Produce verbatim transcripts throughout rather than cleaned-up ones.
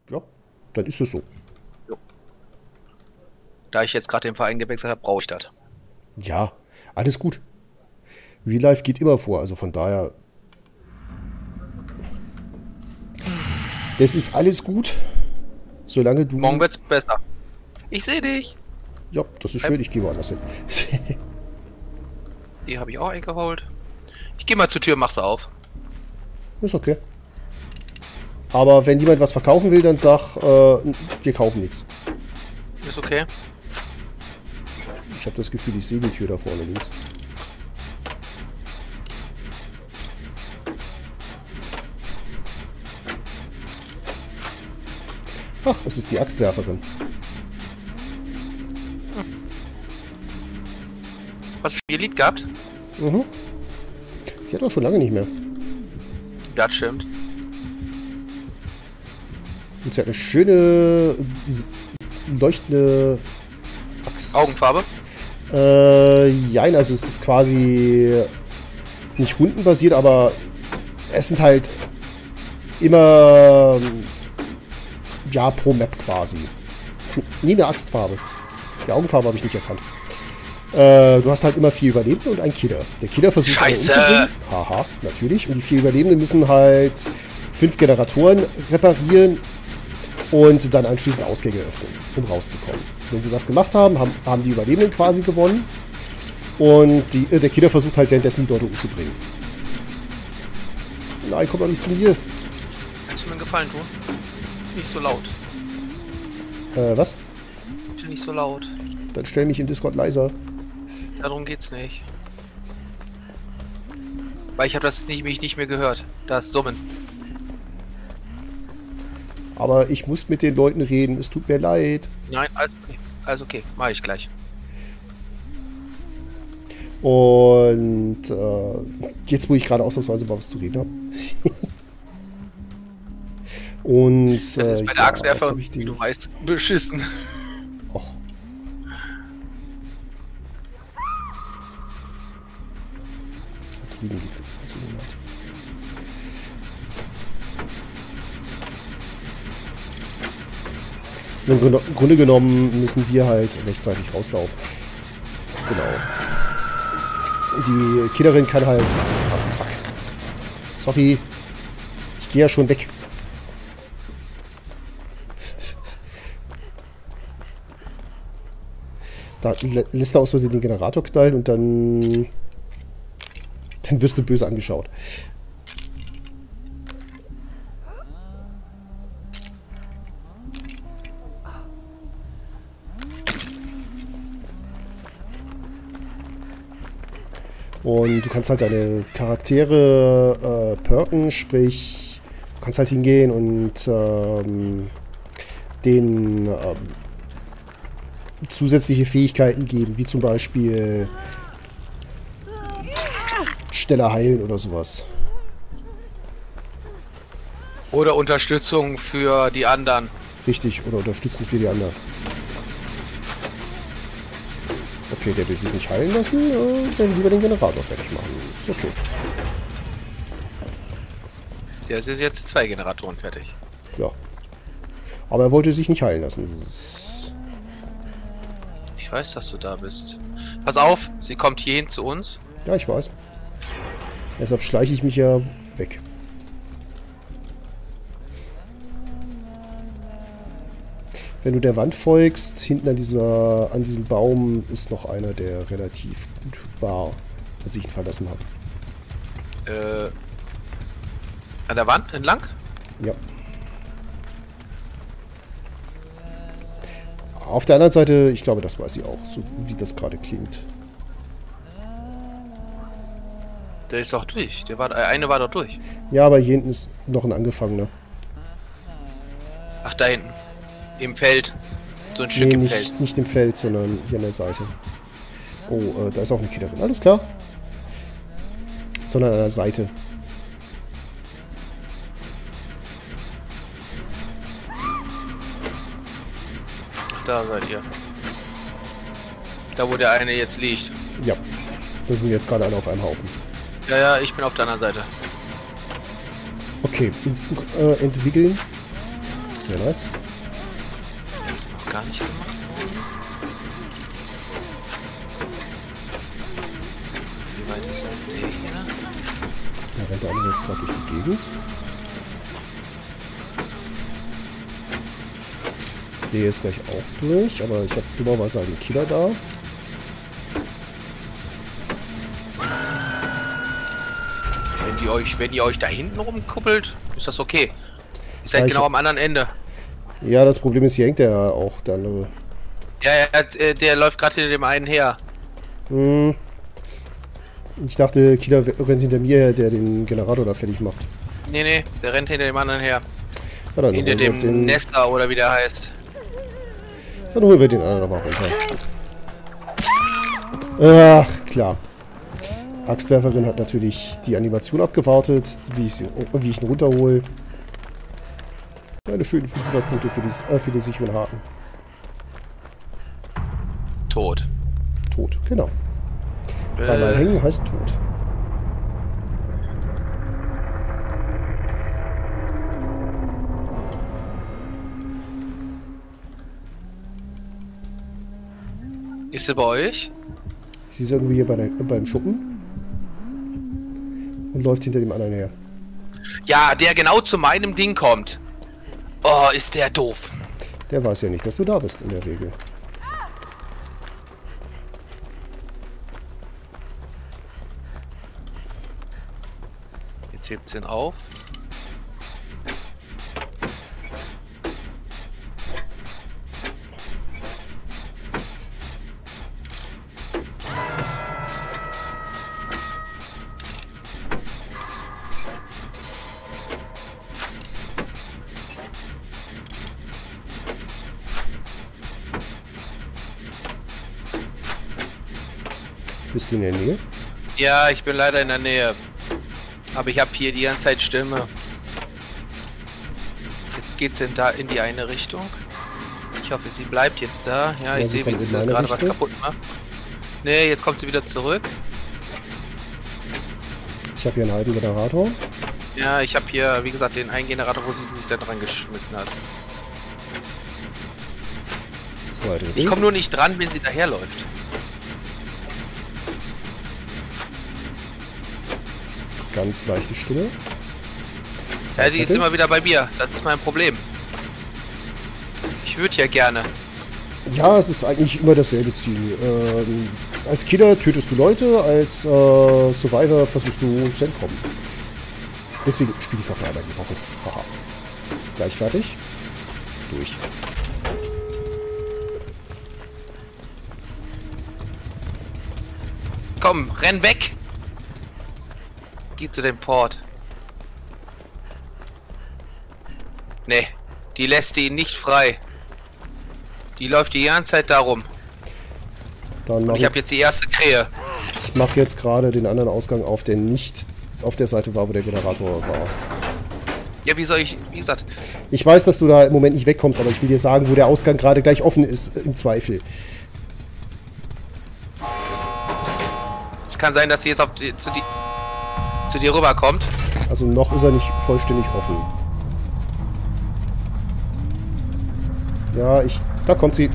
Ja, dann ist es so. Jo. Da ich jetzt gerade den Verein gewechselt habe, brauche ich das. Ja, alles gut. Real Life geht immer vor, also von daher... Das ist alles gut, solange du... Morgen wird's besser. Ich sehe dich. Ja, das ist schön, ich gehe woanders hin. Die habe ich auch eingeholt. Ich gehe mal zur Tür, mach sie auf. Ist okay. Aber wenn jemand was verkaufen will, dann sag, äh, wir kaufen nichts. Ist okay. Ich habe das Gefühl, ich sehe die Tür da vorne links. Ach, es ist die Axtwerferin. Hast du schon Lied gehabt? Mhm. Die hat auch schon lange nicht mehr. Das stimmt. Und sie hat eine schöne, leuchtende Axt. Augenfarbe? Äh, jein, also es ist quasi nicht rundenbasiert, aber es sind halt immer, ja, pro Map quasi. Nie eine Axtfarbe. Die Augenfarbe habe ich nicht erkannt. Äh, du hast halt immer vier Überlebende und einen Killer. Der Killer versucht alle umzubringen. Haha, natürlich. Und die vier Überlebenden müssen halt fünf Generatoren reparieren und dann anschließend Ausgänge öffnen, um rauszukommen. Wenn sie das gemacht haben, haben, haben die Überlebenden quasi gewonnen. Und die, äh, der Killer versucht halt währenddessen die Leute umzubringen. Nein, komm doch nicht zu mir. Kannst du mir einen Gefallen tun? Nicht so laut. Äh, was? Bitte nicht so laut. Dann stell mich in Discord leiser. Darum geht's nicht. Weil ich habe das nicht, mich nicht mehr gehört. Das Summen. Aber ich muss mit den Leuten reden, es tut mir leid. Nein, alles okay. Alles okay. Mach ich gleich. Und äh, jetzt, wo ich gerade ausnahmsweise mal was zu reden habe. Und das ist bei der ja, Axtwerfer, wie wie du weißt, beschissen. Och. Da drüben liegt also jemand. Im Grunde, im Grunde genommen müssen wir halt rechtzeitig rauslaufen. Genau. Die Killerin kann halt... Oh, fuck. Sorry. Ich gehe ja schon weg. Da lässt er aus Versehen den Generator knallen und dann... Dann wirst du böse angeschaut. Und du kannst halt deine Charaktere äh, perken, sprich, du kannst halt hingehen und ähm, denen ähm, zusätzliche Fähigkeiten geben, wie zum Beispiel schneller heilen oder sowas. Oder Unterstützung für die anderen. Richtig, oder unterstützen für die anderen. Okay, der will sich nicht heilen lassen, äh, dann lieber den Generator fertig machen. Ist okay. Der ist jetzt zwei Generatoren fertig. Ja. Aber er wollte sich nicht heilen lassen. Das ist... Ich weiß, dass du da bist. Pass auf, sie kommt hierhin zu uns. Ja, ich weiß. Deshalb schleiche ich mich ja weg. Wenn du der Wand folgst, hinten an, dieser, an diesem Baum ist noch einer, der relativ gut war, als ich ihn verlassen habe. Äh, an der Wand entlang? Ja. Auf der anderen Seite, ich glaube, das weiß ich auch, so wie das gerade klingt. Der ist doch durch. Der war, äh, eine war doch durch. Ja, aber hier hinten ist noch ein Angefangener. Ach, da hinten. Im Feld. So ein Stück Nee, im nicht, Feld. nicht im Feld, sondern hier an der Seite. Oh, äh, da ist auch eine Killerin. Alles klar. Sondern an der Seite. Ach, da seid ihr. Da, wo der eine jetzt liegt. Ja. Da sind wir jetzt gerade alle auf einem Haufen. Ja, ja, ich bin auf der anderen Seite. Okay, Instant äh, entwickeln. Sehr nice. Das ist noch gar nicht gemacht worden. Wie weit ist der hier? Da rennt der andere jetzt gerade durch die Gegend. Der ist gleich auch durch, aber ich habe dummerweise halt den Killer da. Wenn die euch, wenn ihr euch da hinten rumkuppelt, ist das okay. Ihr seid Ja, genau ich- am anderen Ende. Ja, das Problem ist, hier hängt der ja auch, der andere. Ja, ja, äh, der läuft gerade hinter dem einen her. Hm. Ich dachte, Killer rennt hinter mir her, der den Generator da fertig macht. Nee, nee, der rennt hinter dem anderen her. Ja, dann Hinter holen wir dem den, Nesta oder wie der heißt. Dann holen wir den anderen aber runter. Ach, klar. Axtwerferin hat natürlich die Animation abgewartet, wie ich, sie, wie ich ihn runterhole. Eine schöne fünfhundert Punkte für, die, äh, für den sicheren Haken. Tot. Tot, genau. Dreimal Äh, hängen heißt tot. Ist sie bei euch? Sie ist irgendwo hier bei der, beim Schuppen und läuft hinter dem anderen her. Ja, der genau zu meinem Ding kommt. Oh, ist der doof. Der weiß ja nicht, dass du da bist in der Regel. Jetzt hebt sie ihn auf. Bist du in der Nähe? Ja, ich bin leider in der Nähe. Aber ich habe hier die ganze Zeit Stimme. Jetzt geht's in, da, in die eine Richtung. Ich hoffe, sie bleibt jetzt da. Ja, Ja, ich sie sehe, wie kommt sie in meine gerade was Richtung. kaputt macht. Nee, jetzt kommt sie wieder zurück. Ich habe hier einen halben Generator. Ja, ich habe hier, wie gesagt, den einen Generator, wo sie sich da dran geschmissen hat. Zweite Ich komme nur nicht dran, wenn sie daherläuft. Ganz leichte Stimme. Ja, die ist Fertig? immer wieder bei mir. Das ist mein Problem. Ich würde ja gerne. Ja, es ist eigentlich immer dasselbe Ziel. Ähm, als Killer tötest du Leute, als äh, Survivor versuchst du zu entkommen. Deswegen spiele ich es auch nur einmal die Woche. Haha. Gleich fertig. Durch. Komm, renn weg! Geh zu dem Port. Nee, die lässt ihn nicht frei. Die läuft die ganze Zeit darum. Dann Und mach ich ich, habe jetzt die erste Krähe. ich mache jetzt gerade den anderen Ausgang auf, der nicht auf der Seite war, wo der Generator war. Ja, wie soll ich, wie gesagt, Ich weiß, dass du da im Moment nicht wegkommst, aber ich will dir sagen, wo der Ausgang gerade gleich offen ist, im Zweifel. es kann sein, dass sie jetzt auf die, zu, die, zu dir rüberkommt. Also noch ist er nicht vollständig offen. Ja, ich... Da kommt sie.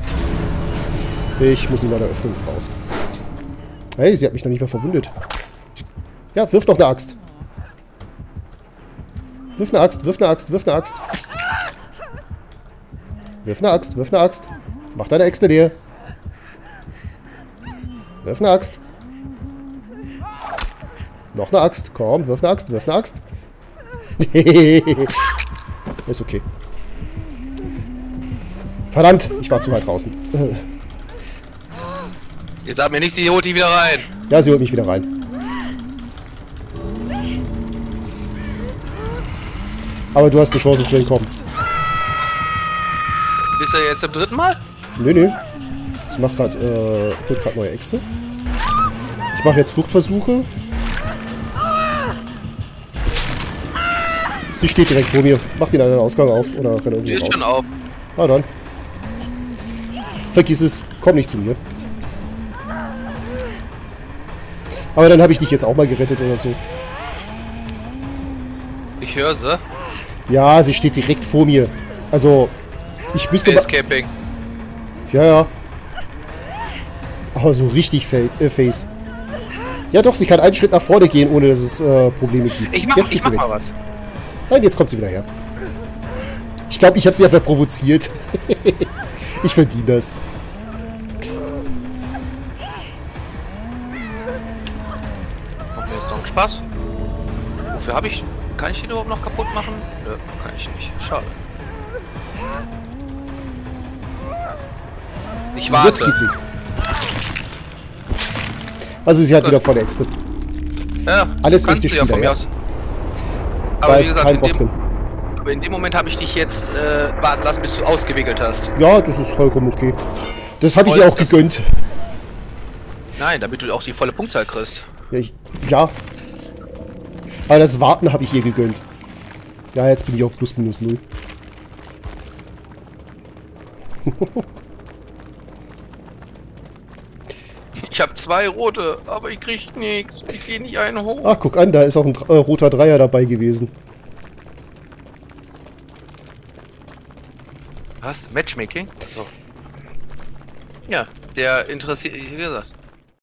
Ich muss ihn leider öffnen. Raus. Hey, sie hat mich noch nicht mehr verwundet. Ja, wirf doch eine Axt. Wirf eine Axt, wirf eine Axt, wirf eine Axt. Wirf eine Axt, wirf eine Axt. Mach deine Äxte leer. Wirf eine Axt. Noch eine Axt. Komm, wirf eine Axt, wirf eine Axt. Ist okay. Verdammt, ich war zu weit draußen. Jetzt sag mir nicht, sie holt die wieder rein. Ja, sie holt mich wieder rein. Aber du hast eine Chance zu entkommen. Bist du jetzt zum dritten Mal? Nö, nö. Sie macht gerade, äh, holt gerade neue Äxte. Ich mache jetzt Fluchtversuche. Sie steht direkt vor mir. Mach den anderen Ausgang auf oder renn Die irgendwo ist schon raus. auf. Ah, dann. Vergiss es. Komm nicht zu mir. Aber dann habe ich dich jetzt auch mal gerettet oder so. Ich höre sie. Ja, sie steht direkt vor mir. Also, ich müsste... Escaping. Ja, ja. Aber so richtig fa äh, Face. Ja doch, sie kann einen Schritt nach vorne gehen, ohne dass es äh, Probleme gibt. Ich mach, jetzt ich mach mal was. Nein, jetzt kommt sie wieder her. Ich glaube, ich habe sie einfach provoziert. Ich verdiene das. Macht mir jetzt noch einen Spaß. Wofür habe ich... Kann ich den überhaupt noch kaputt machen? Nö, kann ich nicht. Schade. Ich warte. Jetzt geht sie. Also sie hat wieder volle Äxte. Ja, alles echte Spieler, ja, von mir ja. aus. Da Aber wie ist gesagt, kein in Bock dem, drin. aber in dem Moment habe ich dich jetzt äh, warten lassen, bis du ausgewickelt hast. Ja, das ist vollkommen okay. Das habe ich Voll ihr auch ist- gegönnt. Nein, damit du auch die volle Punktzahl kriegst. Ja, ich, ja. Aber das Warten habe ich ihr gegönnt. Ja, jetzt bin ich auf plus minus null. Ich habe zwei rote, aber ich krieg nichts. Ich gehe nicht einen hoch. Ach, guck an, da ist auch ein äh, roter Dreier dabei gewesen. Was? Matchmaking? So. Ja, der interessiert, wie gesagt.